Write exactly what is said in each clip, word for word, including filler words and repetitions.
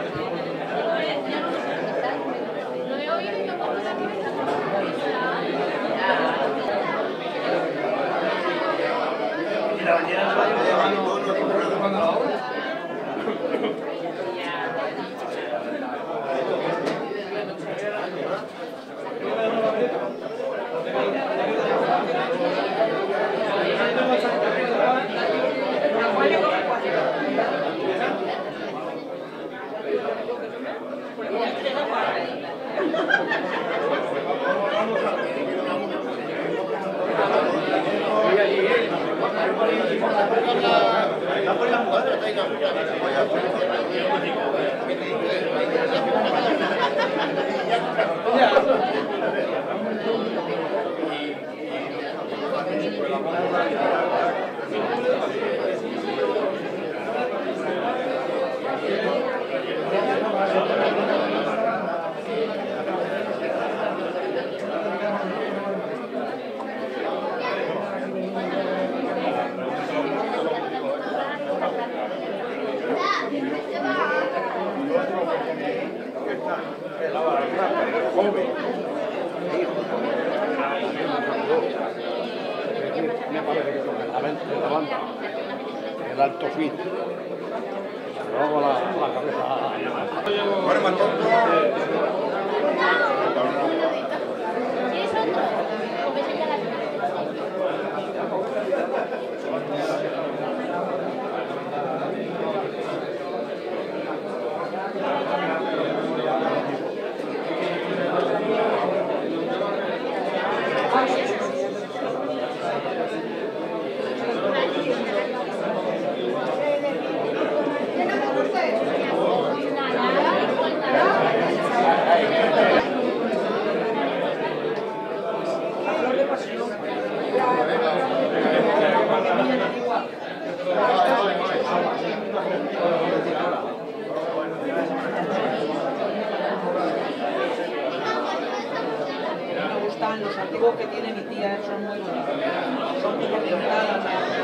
El alto fit. Luego la, la cabeza. Bueno, más tonto. Los antiguos que tiene mi tía son muy bonitos, son como pintadas.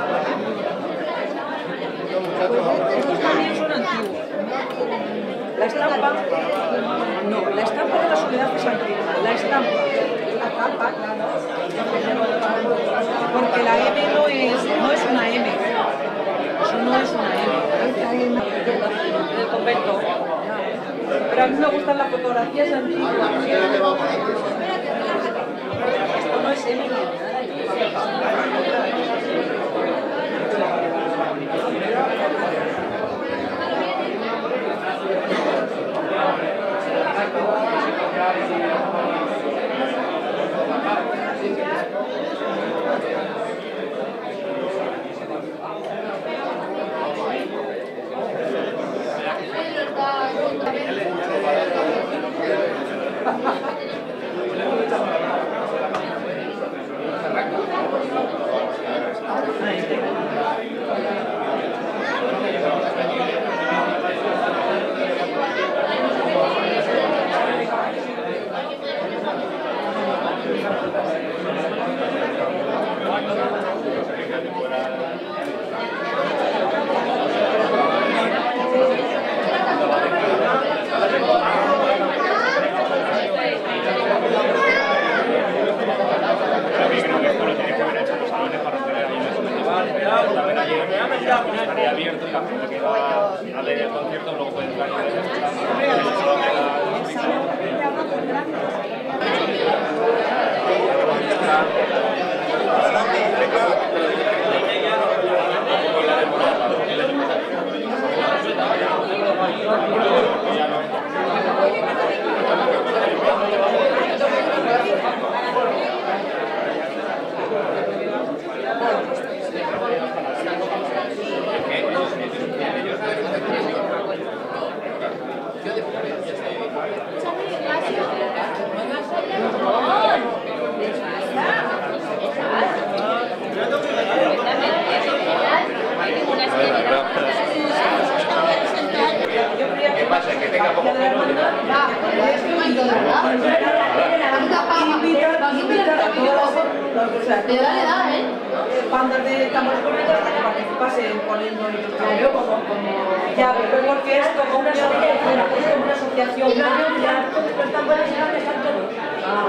Estos también son antiguos. La estampa, no, la estampa de la Soledad es antigua, la estampa, la tapa, claro, porque la M no es, no es una M, eso no es una M, del convento, pero a mí me gustan las fotografías antiguas. Esto no es M ni nada. Estaría abierto y la gente que va a leer el concierto luego puede entrar y ¿qué pasa? Que tenga como menos. Invitar a todos los... Te da la edad, ¿eh? bandas de tambores conventos hasta que participasen poniendo ilustración. Como, como... Ya, pero porque es como una asociación, es como una asociación. Los tambores están todos. Ah,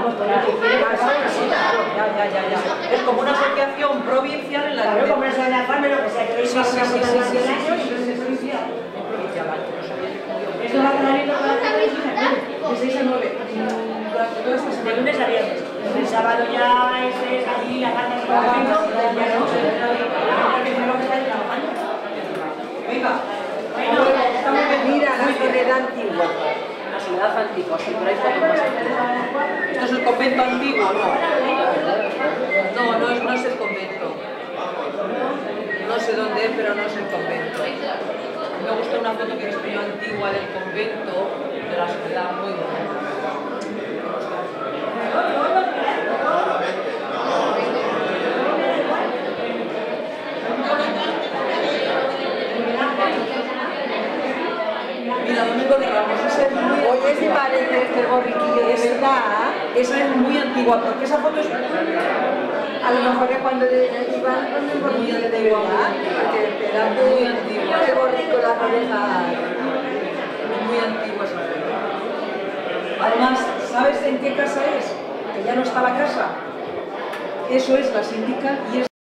ya, ya, ya, ya. Es como una asociación provincial en la que... Claro, como es la farma, lo que sea, que veis más una asociación de años y entonces es provincial. Es provincial, no sabía. Esto va a quedar abierto para las tardes De seis a nueve. Durante toda esta de semana. lunes a viernes. El sábado ya es allí la carta de convento, ya no, porque es lo que está trabajando. Venga. Mira la soledad antigua. La ciudad antigua, sí, pero hay fotos más antiguas. ¿Esto es el convento antiguo? No. No, no es, no es el convento. No sé dónde es, pero no es el convento. Me gusta una foto que he visto yo antigua del convento de la ciudad, muy bonita. Mira, Domingo de Ramos, esa es muy... Oye, se parece este borriquillo de verdad. Esa es muy antigua, porque esa foto es... A lo mejor es cuando le- iban con el borriquillo de verdad. Porque era muy antiguo. El borrico, las orejas. Muy antigua esa foto. Además, ¿sabes en qué casa es? Que ya no está la casa. Eso es la síndica y es...